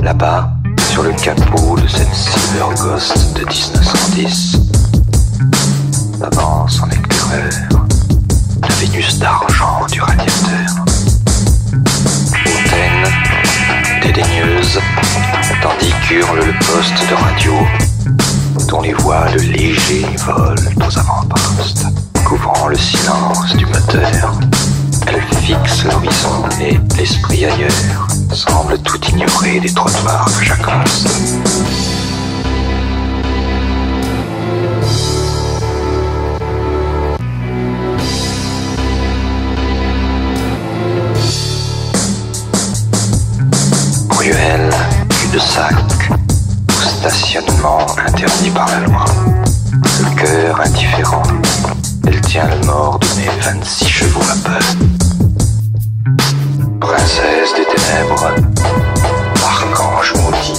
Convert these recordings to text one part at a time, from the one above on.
Là-bas, sur le capot de cette Silver Ghost de 1910, avance en éclaireur la Vénus d'argent du radiateur. Hautaine, dédaigneuse, tandis qu'hurle le poste de radio, dont les voiles légers volent aux avant-postes, couvrant le silence du moteur. Elle fixe l'horizon et l'esprit ailleurs semble tout ignorer des trottoirs que j'accoste. Ruelle, cul-de-sac, stationnement interdit par la loi. Le cœur indifférent, elle tient le mort de mes 26 chevaux à peu. Princesse des ténèbres, archange maudit,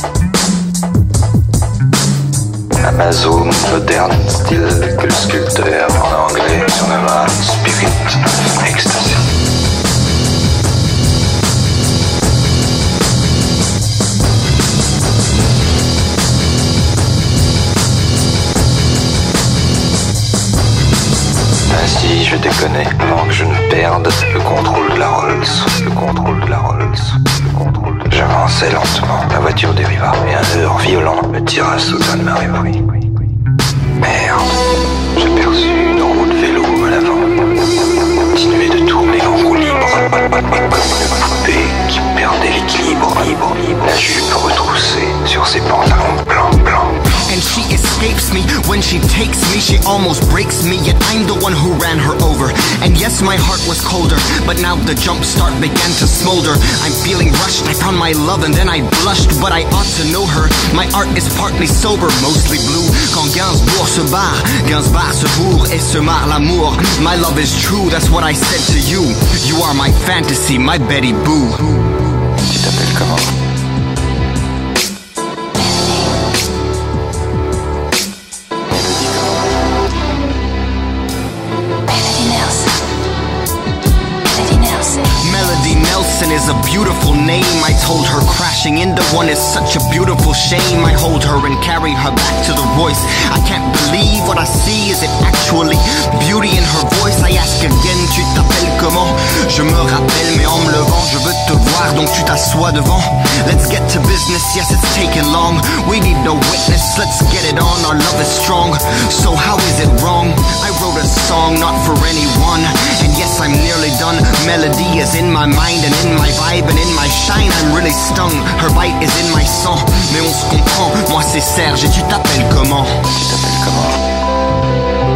Amazon moderne style que le sculpteur en anglais surnomme Spirit of Ecstasy. Ainsi, je déconnais avant que je ne perde le contrôle de la Rolls. J'avançais lentement, la voiture dériva et un heurt violent me tira soudain de ma rêverie. Merde, j'aperçus une roue de vélo à l'avant, continuait de tourner en roue libre, comme une poupée qui perdait l'équilibre. La jupe retroussée sur ses pantalons blancs. And she escapes me, when she takes me, she almost breaks me, yet I'm the one who ran her over. And yes, my heart was colder, but now the jump start began to smolder. I'm feeling rushed, I found my love and then I blushed, but I ought to know her. My art is partly sober, mostly blue. Quand Gainsbourg se barre, Gainsbourg se bourre et se marre l'amour. My love is true, that's what I said to you. You are my fantasy, my Betty Boo. Tu t'appelles comment? Is a beautiful name. I told her crashing into one is such a beautiful shame. I hold her and carry her back to the Royce. I can't believe what I see. Is it actually beauty in her voice? I ask again, tu t'appelles comment? Je me rappelle mais en me levant je veux te voir donc tu t'assois devant. Let's get to business, yes it's taken long. We need no witness, let's get it on. Our love is strong, so how is it wrong? I wrote a song not for anyone, and yes I'm nearly done. Melody is in my mind and in my vibe and in my shine. I'm really stung, her bite is in my sang. Mais on se comprend, moi c'est Serge et tu t'appelles comment? Tu t'appelles comment?